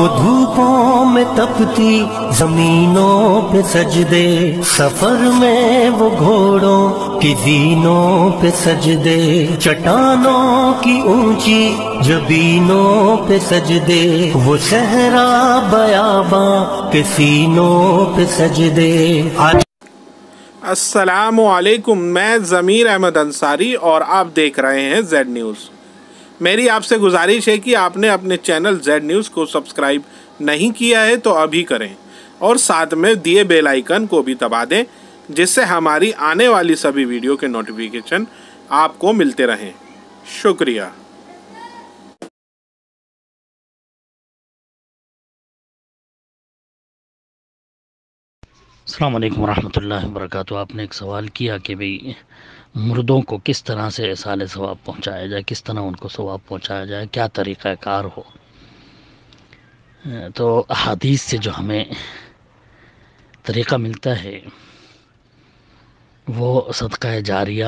وہ دھوپوں میں تپتی زمینوں پہ سجدے، سفر میں وہ گھوڑوں کی زینوں پہ سجدے، چٹانوں کی اونچی جبینوں پہ سجدے، وہ صحرا بیاباں کے سینوں پہ سجدے۔ السلام علیکم، میں ضمیر احمد انصاری اور آپ دیکھ رہے ہیں زیڈ نیوز۔ میری آپ سے گزارش ہے کہ آپ نے اپنے چینل زیڈ نیوز کو سبسکرائب نہیں کیا ہے تو ابھی کریں، اور ساتھ میں دیے بیل آئیکن کو بھی دبا دیں، جس سے ہماری آنے والی سبھی ویڈیو کے نوٹیفیکیشن آپ کو ملتے رہیں۔ شکریہ۔ السلام علیکم ورحمۃ اللہ وبرکاتہ۔ آپ نے ایک سوال کیا کہ بھئی مردوں کو کس طرح سے ایصال ثواب پہنچایا جائے، کس طرح ان کو ثواب پہنچایا جائے، کیا طریقہ کار ہو۔ تو احادیث سے جو ہمیں طریقہ ملتا ہے وہ صدقہ جاریہ،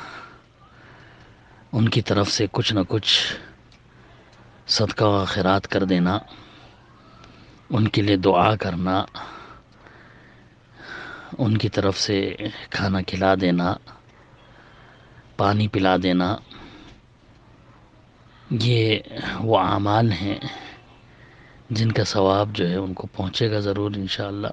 ان کی طرف سے کچھ نہ کچھ صدقہ و خیرات کر دینا، ان کے لیے دعا کرنا، ان کی طرف سے کھانا کھلا دینا، پانی پلا دینا، یہ وہ اعمال ہیں جن کا ثواب جو ہے ان کو پہنچے گا ضرور انشاءاللہ۔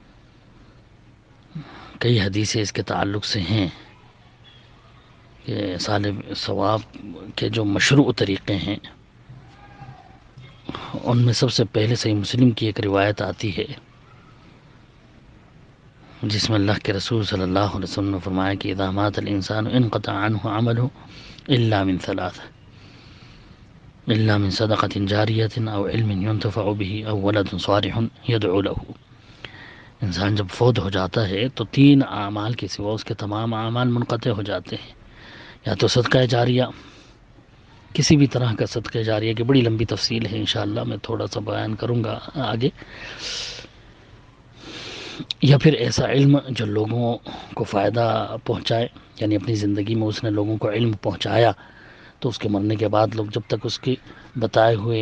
کئی حدیثیں اس کے تعلق سے ہیں کہ ایصال ثواب کے جو مشروع طریقے ہیں ان میں سب سے پہلے صحیح مسلم کی ایک روایت آتی ہے جس میں اللہ کے رسول صلی اللہ علیہ وسلم نے فرمایا کہ اذا مات الانسان انقطع عنہ عمله الا من ثلاث، الا من صدقۃ جاریۃ او علم ينتفع به او ولد صالح يدعو له۔ انسان جب فوت ہو جاتا ہے تو تین اعمال کے سوا اس کے تمام اعمال منقطع ہو جاتے ہیں، یا تو صدقہ جاریہ، کسی بھی طرح کا صدقہ جاریہ کی بڑی لمبی تفصیل ہے، انشاءاللہ میں تھوڑا سا بیان کروں گا آگے، یا پھر ایسا علم جو لوگوں کو فائدہ پہنچائے، یعنی اپنی زندگی میں اس نے لوگوں کو علم پہنچایا تو اس کے مرنے کے بعد لوگ جب تک اس کی بتائے ہوئے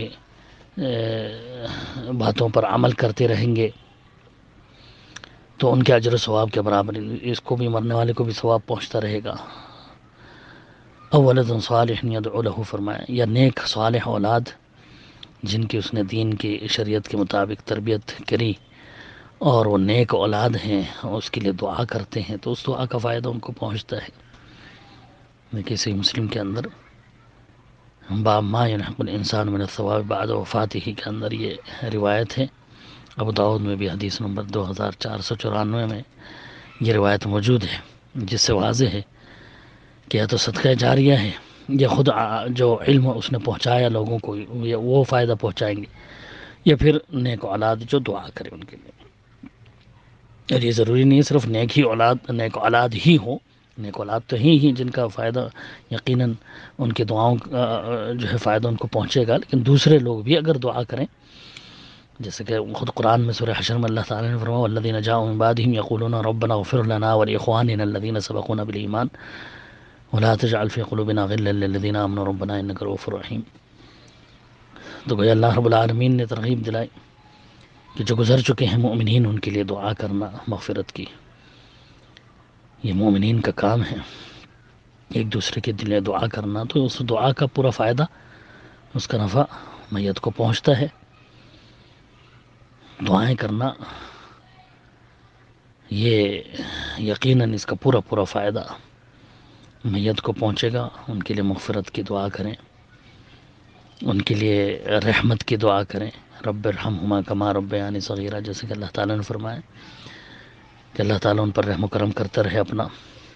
باتوں پر عمل کرتے رہیں گے تو ان کے اجر و ثواب کے برابر اس کو بھی، مرنے والے کو بھی ثواب پہنچتا رہے گا۔ او ولد صالح یدعو له فرمایا، یا نیک صالح اولاد جن کی اس نے دین کی شریعت کے مطابق تربیت کری اور وہ نیک اولاد ہیں، اس کے لیے دعا کرتے ہیں تو اس دعا کا فائدہ ان کو پہنچتا ہے۔ دیکھیے صحیح مسلم کے اندر باب ما يلحق الانسان من الثواب بعد وفاتہ کے اندر یہ روایت ہے۔ ابو داؤد میں بھی حدیث نمبر 2494 میں یہ روایت موجود ہے، جس سے واضح ہے کہ یا تو صدقہ جاریہ ہے، یا خود جو علم اس نے پہنچایا لوگوں کو یا وہ فائدہ پہنچائیں گے، یا پھر نیک اولاد جو دعا کرے ان کے لیے۔ اور یہ ضروری نہیں ہے صرف نیک اولاد ہی ہوں، نیک اولاد تو ہی جن کا فائدہ یقیناً ان کی دعاؤں جو ہے فائدہ ان کو پہنچے گا، لیکن دوسرے لوگ بھی اگر دعا کریں، جیسے کہ خود قرآن میں سورہ حشر میں اللہ تعالیٰ نے فرمایا والذین جاءوا من بعدهم یقولون ربنا اغفر لنا ولاخواننا الذین سبقونا بالایمان ولا تجعل في قلوبنا غلا للذین آمنوا ربنا انک رؤوف رحیم۔ تو گویا اللہ رب العالمین نے ترغیب دلائی کہ جو گزر چکے ہیں مومنین ان کے لیے دعا کرنا مغفرت کی، یہ مومنین کا کام ہے، ایک دوسرے کے دل دعا کرنا، تو اس دعا کا پورا فائدہ، اس کا نفع میت کو پہنچتا ہے۔ دعائیں کرنا یہ یقیناً اس کا پورا فائدہ میت کو پہنچے گا۔ ان کے لیے مغفرت کی دعا کریں، ان کے لیے رحمت کی دعا کریں، رب ارحمہما کما ربیانی صغیرہ، جیسے کہ اللہ تعالیٰ نے فرمایا کہ اللہ تعالیٰ ان پر رحم و کرم کرتا رہے اپنا۔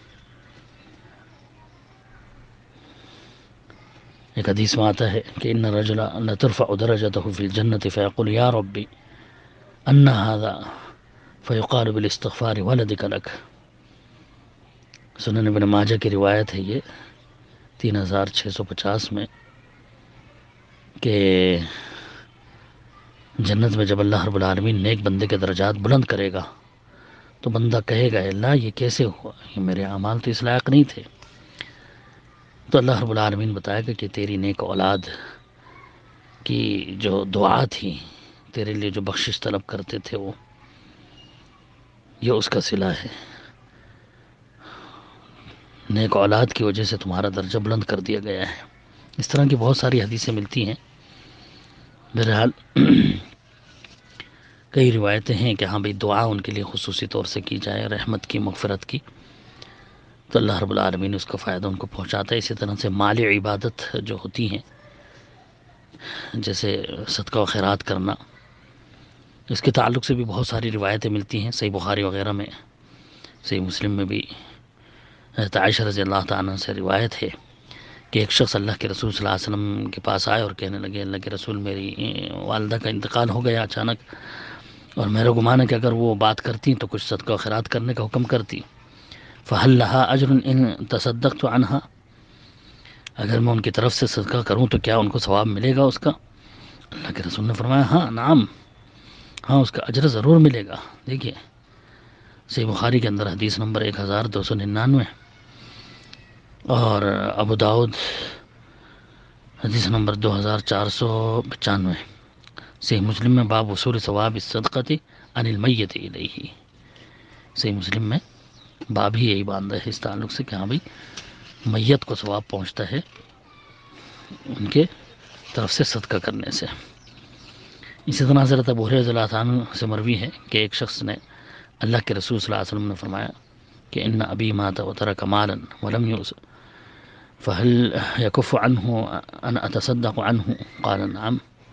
ایک حدیث میں آتا ہے کہ ان الرجل لترفع درجته في الجنة فيقول یا ربی ان هذا فيقال بالاستغفار ولدك لك۔ سنن ابن ماجہ کی روایت ہے یہ 3650 میں، کہ جنت میں جب اللہ رب العالمین نیک بندے کے درجات بلند کرے گا تو بندہ کہے گا اللہ یہ کیسے ہوا، یہ میرے اعمال تو اس لائق نہیں تھے۔ تو اللہ رب العالمین بتائے گا کہ تیری نیک اولاد کی جو دعا تھی، تیرے لیے جو بخشش طلب کرتے تھے وہ، یہ اس کا صلہ ہے، نیک اولاد کی وجہ سے تمہارا درجہ بلند کر دیا گیا ہے۔ اس طرح کی بہت ساری حدیثیں ملتی ہیں۔ بہرحال کئی روایتیں ہیں کہ ہاں بھئی دعا ان کے لیے خصوصی طور سے کی جائے، رحمت کی، مغفرت کی، تو اللہ رب العالمین اس کا فائدہ ان کو پہنچاتا ہے۔ اسی طرح سے مالی عبادت جو ہوتی ہیں، جیسے صدقہ و خیرات کرنا، اس کے تعلق سے بھی بہت ساری روایتیں ملتی ہیں۔ صحیح بخاری وغیرہ میں، صحیح مسلم میں بھی حضرت عائشہ رضی اللہ تعالیٰ عنہ سے روایت ہے کہ ایک شخص اللہ کے رسول صلی اللہ علیہ وسلم کے پاس آئے اور کہنے لگے، اللہ کے رسول میری والدہ کا انتقال ہو گیا اچانک، اور میرا گمان ہے کہ اگر وہ بات کرتی تو کچھ صدقہ و خیرات کرنے کا حکم کرتی، فَهَلْ لَهَا أَجْرٌ إِن تَصَدَّقْتُ عَنْهَا، اگر میں ان کی طرف سے صدقہ کروں تو کیا ان کو ثواب ملے گا اس کا؟ اللہ کے رسول نے فرمایا ہاں نعم، ہاں اس کا اجر ضرور ملے گا۔ دیکھیے صحیح بخاری کے اندر حدیث نمبر 1299 اور ابو داؤد حدیث نمبر 2495، صحیح مسلم میں باب وصول ثواب الصدقۃ عن المیت الیہ، صحیح مسلم میں باب ہی یہی باندھا ہے اس تعلق سے کہ ہاں بھئی میت کو ثواب پہنچتا ہے ان کے طرف سے صدقہ کرنے سے۔ اسی طرح حضرت ابو ہریرہ رضی اللہ عنہ سے مروی ہے کہ ایک شخص نے اللہ کے رسول صلی اللہ علیہ وسلم نے فرمایا کہ ان ابی مات وترک مالا ولم یؤس فهل يكف عنه ان اتصدق عنه قال نعم،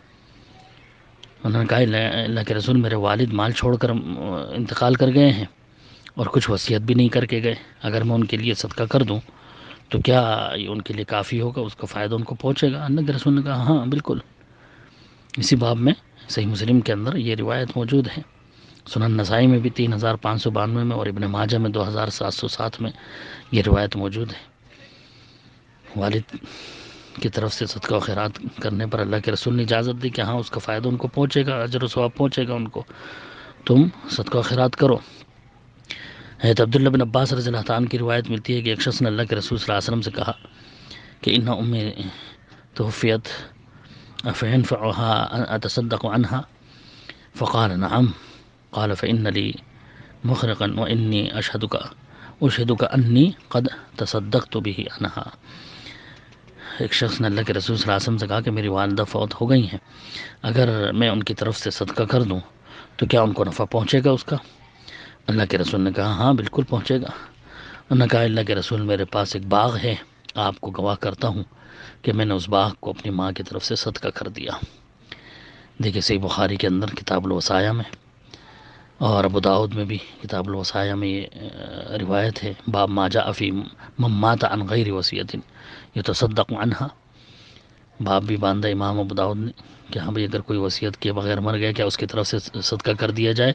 انہوں نے کہا اللہ کے رسول میرے والد مال چھوڑ کر انتقال کر گئے ہیں اور کچھ وصیت بھی نہیں کر کے گئے، اگر میں ان کے لیے صدقہ کر دوں تو کیا یہ ان کے لیے کافی ہوگا، اس کا فائدہ ان کو پہنچے گا؟ اللہ کے رسول نے کہا ہاں بالکل۔ اسی باب میں صحیح مسلم کے اندر یہ روایت موجود ہے۔ سنن نسائی میں بھی 3592 میں اور ابن ماجہ میں 2707 میں یہ روایت موجود ہے۔ والد کی طرف سے صدقہ و خیرات کرنے پر اللہ کے رسول نے اجازت دی کہ ہاں اس کا فائدہ ان کو پہنچے گا، اجر و ثواب پہنچے گا ان کو، تم صدقہ و خیرات کرو۔ حضرت عبداللہ بن عباس رضی اللہ عنہ کی روایت ملتی ہے کہ ایک شخص نے اللہ کے رسول صلی اللہ علیہ وسلم سے کہا کہ ان امی توفیت فینفعها اتصدق عنها فقال نعم قال فإن لي مخرقا وإني أشهدك أني قد تصدقت به عنها۔ ایک شخص نے اللہ کے رسول صلی اللہ علیہ وسلم سے کہا کہ میری والدہ فوت ہو گئی ہیں، اگر میں ان کی طرف سے صدقہ کر دوں تو کیا ان کو نفع پہنچے گا اس کا؟ اللہ کے رسول نے کہا ہاں بالکل پہنچے گا۔ انہوں نے کہا اللہ کے رسول میرے پاس ایک باغ ہے، آپ کو گواہ کرتا ہوں کہ میں نے اس باغ کو اپنی ماں کی طرف سے صدقہ کر دیا۔ دیکھیں صحیح بخاری کے اندر کتاب الوصایا میں اور ابو داؤد میں بھی کتاب الوصایا میں یہ روایت ہے، باب ما جاء فی من مات عن غیر وصیۃ یتصدق عنہا، باب بھی باندھا امام ابو داؤد نے کہ ہاں بھئی اگر کوئی وصیت کیے بغیر مر گیا کیا اس کی طرف سے صدقہ کر دیا جائے۔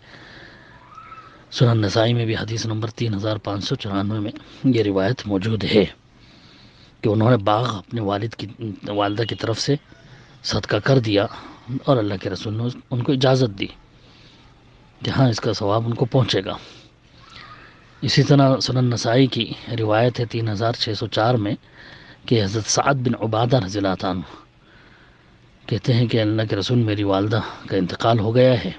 سنن نسائی میں بھی حدیث نمبر 3594 میں یہ روایت موجود ہے کہ انہوں نے باغ اپنے والدہ کی طرف سے صدقہ کر دیا اور اللہ کے رسول نے ان کو اجازت دی کہ ہاں اس کا ثواب ان کو پہنچے گا۔ اسی طرح سنن نسائی کی روایت ہے 3604 میں کہ حضرت سعد بن عبادہ رضی اللہ عنہ کہتے ہیں کہ اللہ کے رسول میری والدہ کا انتقال ہو گیا ہے،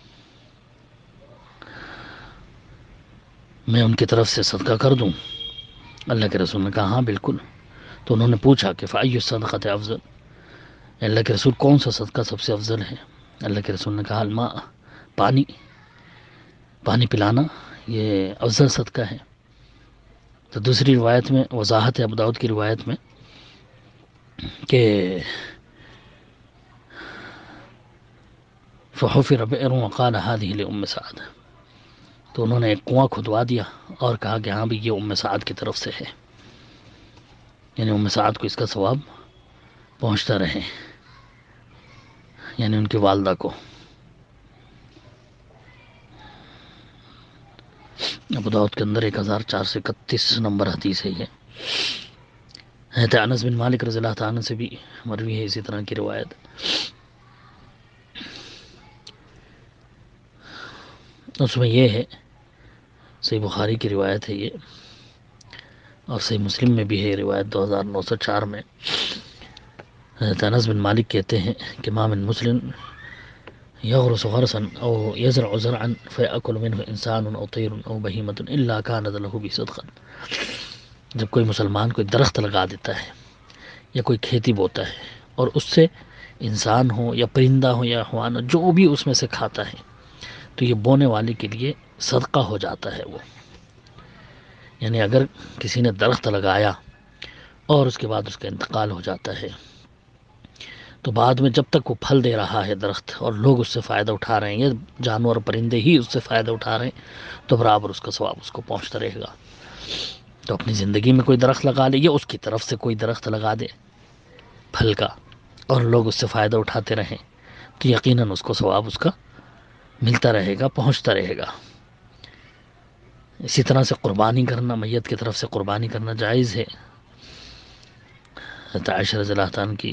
میں ان کی طرف سے صدقہ کر دوں؟ اللہ کے رسول نے کہا ہاں بالکل۔ تو انہوں نے پوچھا کہ فأی الصدقۃ افضل، اللہ کے رسول کون سا صدقہ سب سے افضل ہے؟ اللہ کے رسول نے کہا الماء، پانی پلانا یہ افضل صدقہ ہے۔ تو دوسری روایت میں وضاحت ہے ابو داؤد کی روایت میں کہ فحفر بئر وقال هذه لأم سعد، تو انہوں نے ایک کنواں کھدوا دیا اور کہا کہ ہاں بھی یہ ام سعد کی طرف سے ہے، یعنی ام سعد کو اس کا ثواب پہنچتا رہے، یعنی ان کی والدہ کو۔ ابو داؤد کے اندر 1431 نمبر حدیث ہے یہ۔ حضرت انس بن مالک رضی اللہ عنہ سے بھی مروی ہے اسی طرح کی روایت۔ اس میں یہ ہے، صحیح بخاری کی روایت ہے یہ، اور صحیح مسلم میں بھی ہے روایت 2904 میں۔ حضرت انس بن مالک کہتے ہیں کہ ما من مسلم یغرس غرسا او یزرع زرعا فیأکل منه انسان او طیر او بہیمۃ الا کانت له به صدقا. جب کوئی مسلمان کوئی درخت لگا دیتا ہے یا کوئی کھیتی بوتا ہے اور اس سے انسان ہو یا پرندہ ہو یا حیوان ہو جو بھی اس میں سے کھاتا ہے تو یہ بونے والے کے لیے صدقہ ہو جاتا ہے وہ. یعنی اگر کسی نے درخت لگایا اور اس کے بعد اس کا انتقال ہو جاتا ہے تو بعد میں جب تک وہ پھل دے رہا ہے درخت اور لوگ اس سے فائدہ اٹھا رہے ہیں یا جانور پرندے ہی اس سے فائدہ اٹھا رہے ہیں تو برابر اس کا ثواب اس کو پہنچتا رہے گا. تو اپنی زندگی میں کوئی درخت لگا لے یا اس کی طرف سے کوئی درخت لگا دے پھل کا اور لوگ اس سے فائدہ اٹھاتے رہیں تو یقیناً اس کو ثواب اس کا ملتا رہے گا، پہنچتا رہے گا. اسی طرح سے قربانی کرنا، میت کی طرف سے قربانی کرنا جائز ہے. حضرت عائشہ رضی اللہ عنہ کی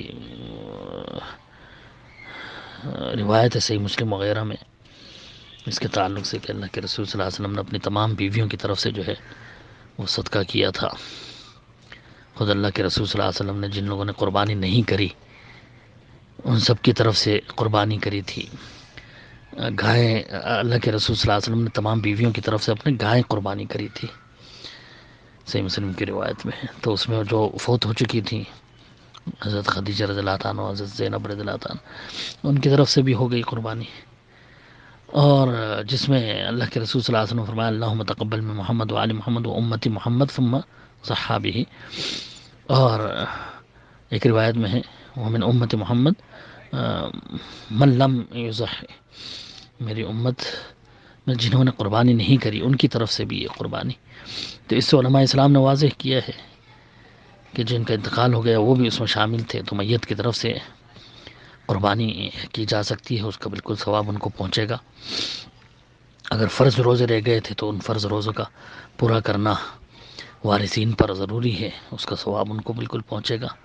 روایت ہے صحیح مسلم وغیرہ میں اس کے تعلق سے کہ اللہ کے رسول صلی اللہ علیہ وسلم نے اپنی تمام بیویوں کی طرف سے جو ہے وہ صدقہ کیا تھا. خود اللہ کے رسول صلی اللہ علیہ وسلم نے جن لوگوں نے قربانی نہیں کری ان سب کی طرف سے قربانی کری تھی. گائیں، اللہ کے رسول صلی اللہ علیہ وسلم نے تمام بیویوں کی طرف سے اپنے گائیں قربانی کری تھی، صحیح مسلم کی روایت میں. تو اس میں جو فوت ہو چکی تھیں حضرت خدیجہ رضی اللہ عنہ، حضرت زینب رضی اللہ عنہ، ان کی طرف سے بھی ہو گئی قربانی. اور جس میں اللہ کے رسول صلی اللہ علیہ وسلم نے فرمایا اللہم تقبل من محمد وآل محمد و امتی محمد ثم صحابہ. اور ایک روایت میں ہے ومن امت محمد من لم یضحی، میری امت میں جنہوں نے قربانی نہیں کری ان کی طرف سے بھی یہ قربانی. تو اس سے علماء اسلام نے واضح کیا ہے کہ جن کا انتقال ہو گیا وہ بھی اس میں شامل تھے تو میت کی طرف سے قربانی کی جا سکتی ہے، اس کا بالکل ثواب ان کو پہنچے گا. اگر فرض روزے رہ گئے تھے تو ان فرض روزوں کا پورا کرنا وارثین پر ضروری ہے، اس کا ثواب ان کو بالکل پہنچے گا.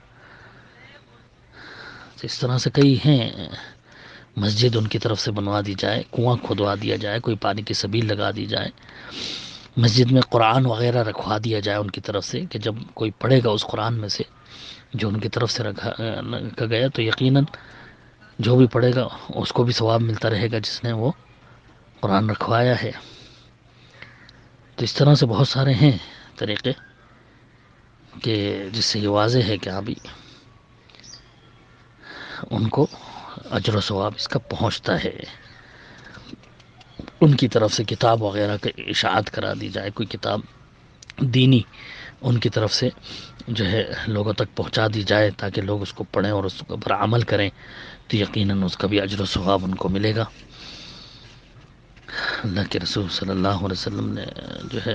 تو اس طرح سے کئی ہیں، مسجد ان کی طرف سے بنوا دی جائے، کنواں کھودوا دیا جائے، کوئی پانی کی سبیل لگا دی جائے، مسجد میں قرآن وغیرہ رکھوا دیا جائے ان کی طرف سے کہ جب کوئی پڑھے گا اس قرآن میں سے جو ان کی طرف سے رکھا گیا تو یقیناً جو بھی پڑھے گا اس کو بھی ثواب ملتا رہے گا جس نے وہ قرآن رکھوایا ہے. تو اس طرح سے بہت سارے ہیں طریقے کہ جس سے یہ واضح ہے کہ ہاں بھی ان کو اجر و ثواب اس کا پہنچتا ہے. ان کی طرف سے کتاب وغیرہ کا اشاعت کرا دی جائے، کوئی کتاب دینی ان کی طرف سے جو ہے لوگوں تک پہنچا دی جائے تاکہ لوگ اس کو پڑھیں اور اس پر عمل کریں تو یقیناً اس کا بھی اجر و ثواب ان کو ملے گا. اللہ کے رسول صلی اللہ علیہ وسلم نے جو ہے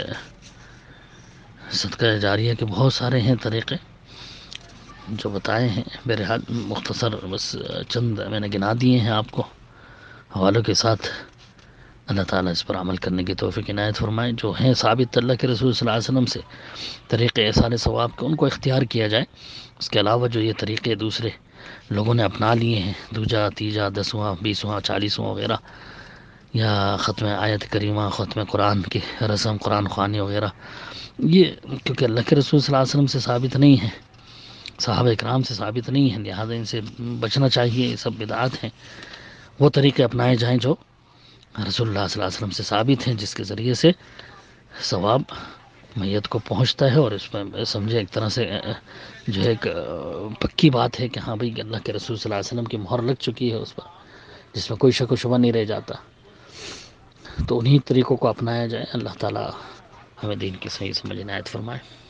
صدقہ جاریہ کے بہت سارے ہیں طریقے جو بتائے ہیں. بہرحال مختصر بس چند میں نے گنا دیے ہیں آپ کو حوالوں کے ساتھ. اللہ تعالیٰ اس پر عمل کرنے کی توفیق عنایت فرمائے. جو ہیں ثابت اللہ کے رسول صلی اللہ علیہ وسلم سے طریقے ایصال ثواب کے ان کو اختیار کیا جائے. اس کے علاوہ جو یہ طریقے دوسرے لوگوں نے اپنا لیے ہیں دوجا تیجا 10واں 20واں 40واں وغیرہ یا ختم آیت کریمہ ختم قرآن کی رسم قرآن خوانی وغیرہ، یہ کیونکہ اللہ کے رسول صلی اللہ علیہ وسلم سے ثابت نہیں ہے، صحابہ اکرام سے ثابت نہیں ہے، لہذا ان سے بچنا چاہیے. یہ سب بدعات ہیں. وہ طریقے اپنائے جائیں جو رسول اللہ صلی اللہ علیہ وسلم سے ثابت ہیں جس کے ذریعے سے ثواب میت کو پہنچتا ہے. اور اس میں سمجھے ایک طرح سے جو ہے ایک پکی بات ہے کہ ہاں بھئی اللہ کے رسول صلی اللہ علیہ وسلم کی مہر لگ چکی ہے اس پر، جس میں کوئی شک و شبہ نہیں رہ جاتا. تو انہی طریقوں کو اپنایا جائے. اللہ تعالیٰ ہمیں دین کی صحیح سمجھ عنایت فرمائے.